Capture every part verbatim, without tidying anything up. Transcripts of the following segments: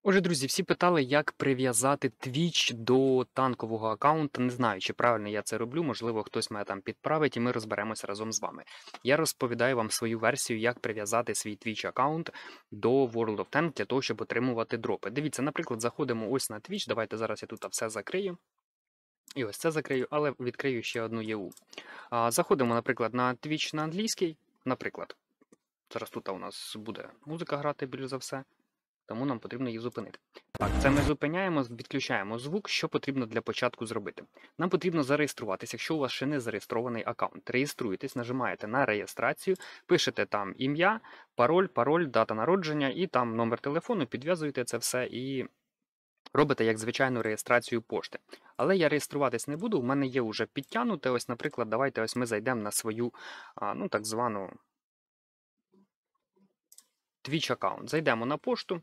Отже, друзі, всі питали, як прив'язати Twitch до танкового аккаунта. Не знаю, чи правильно я це роблю, можливо, хтось мене там підправить, і ми розберемося разом з вами. Я розповідаю вам свою версію, як прив'язати свій Twitch аккаунт до World of Tanks для того, щоб отримувати дропи. Дивіться, наприклад, заходимо ось на Twitch. Давайте зараз я тут все закрию. І ось це закрию, але відкрию ще одну Є У. Заходимо, наприклад, на Twitch на англійський. Наприклад, зараз тут у нас буде музика грати більш за все. Тому нам потрібно її зупинити. Так, це ми зупиняємо, відключаємо звук. Що потрібно для початку зробити? Нам потрібно зареєструватися, якщо у вас ще не зареєстрований аккаунт. Реєструєтесь, нажимаєте на реєстрацію, пишете там ім'я, пароль, пароль, дата народження і там номер телефону, підв'язуєте це все і робите як звичайну реєстрацію пошти. Але я реєструватись не буду, у мене є вже підтягнуте. Ось, наприклад, давайте ось ми зайдемо на свою, ну так звану Twitch аккаунт. Зайдемо на пошту.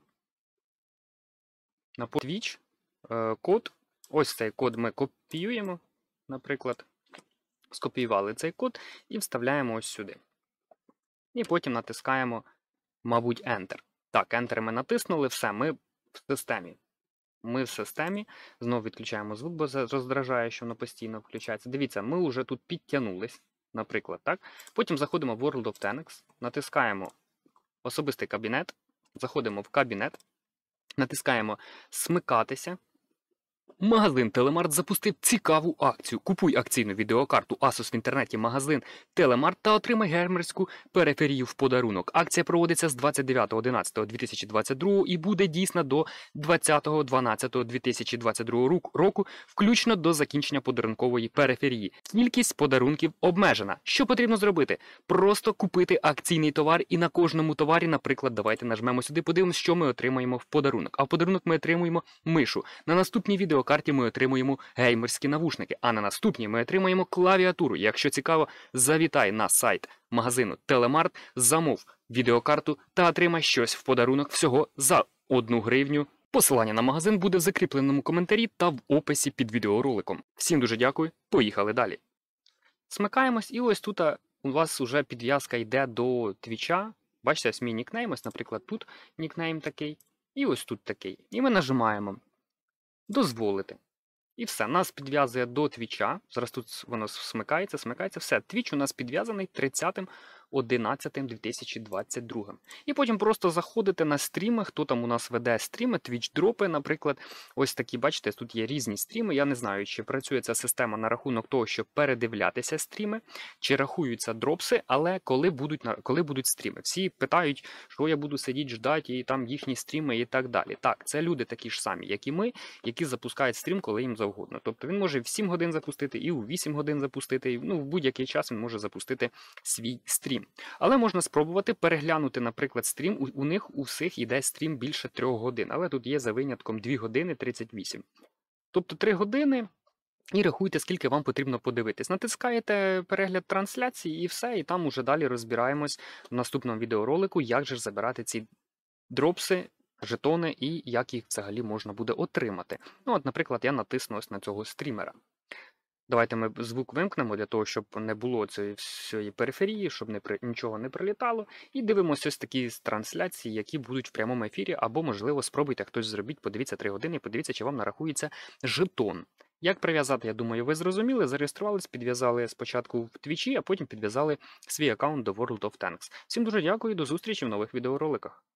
На Twitch, код, ось цей код ми копіюємо, наприклад, скопіювали цей код і вставляємо ось сюди. І потім натискаємо, мабуть, Enter. Так, Enter ми натиснули, все, ми в системі. Ми в системі, знову відключаємо звук, бо роздражає, що воно постійно включається. Дивіться, ми вже тут підтягнулись, наприклад, так. Потім заходимо в World of Tanks, натискаємо особистий кабінет, заходимо в кабінет, натискаємо «Смикатися». Магазин Телемарт запустив цікаву акцію. Купуй акційну відеокарту Asus в інтернеті магазин Телемарт та отримай геймерську периферію в подарунок. Акція проводиться з двадцять дев'ятого одинадцятого дві тисячі двадцять другого і буде дійсна до двадцятого дванадцятого дві тисячі двадцять другого року, включно до закінчення подарункової периферії. Кількість подарунків обмежена. Що потрібно зробити? Просто купити акційний товар і на кожному товарі, наприклад, давайте нажмемо сюди, подивимося, що ми отримаємо в подарунок. А в подарунок ми отримуємо мишу. На наступній відео карті ми отримуємо геймерські навушники, а на наступній ми отримуємо клавіатуру. Якщо цікаво, завітай на сайт магазину Телемарт, замов відеокарту та отримай щось в подарунок всього за одну гривню. Посилання на магазин буде в закріпленому коментарі та в описі під відеороликом. Всім дуже дякую, поїхали далі. Смикаємось, і ось тут у вас вже підв'язка йде до Твіча. Бачите, ось мій нікнейм, ось, наприклад, тут нікнейм такий, і ось тут такий. І ми нажимаємо дозволити. І все, нас підв'язує до Твіча. Зараз тут воно смикається, смикається. Все, Твіч у нас підв'язаний тридцятого одинадцятого дві тисячі двадцять другого. І потім просто заходите на стріми, хто там у нас веде стріми, Twitch-дропи, наприклад. Ось такі, бачите, тут є різні стріми. Я не знаю, чи працює ця система на рахунок того, щоб передивлятися стріми, чи рахуються дропси, але коли будуть, коли будуть стріми. Всі питають, що я буду сидіти, ждати, і там їхні стріми і так далі. Так, це люди такі ж самі, як і ми, які запускають стрім, коли їм завгодно. Тобто він може в сім годин запустити, і у вісім годин запустити, і, ну, в будь-який час він може запустити свій стрім. Але можна спробувати переглянути, наприклад, стрім. У, у них у всіх іде стрім більше трьох годин, але тут є за винятком дві години тридцять вісім. Тобто три години і рахуйте, скільки вам потрібно подивитись. Натискаєте перегляд трансляції і все, і там уже далі розбираємось в наступному відеоролику, як же забирати ці дропси, жетони і як їх взагалі можна буде отримати. Ну от, наприклад, я натисну ось на цього стрімера. Давайте ми звук вимкнемо для того, щоб не було цієї всієї периферії, щоб не при... нічого не прилітало. І дивимося ось такі трансляції, які будуть в прямому ефірі, або, можливо, спробуйте хтось зробіть, подивіться три години, подивіться, чи вам нарахується жетон. Як прив'язати, я думаю, ви зрозуміли. Зареєструвались, підв'язали спочатку в Твічі, а потім підв'язали свій аккаунт до World of Tanks. Всім дуже дякую, до зустрічі в нових відеороликах.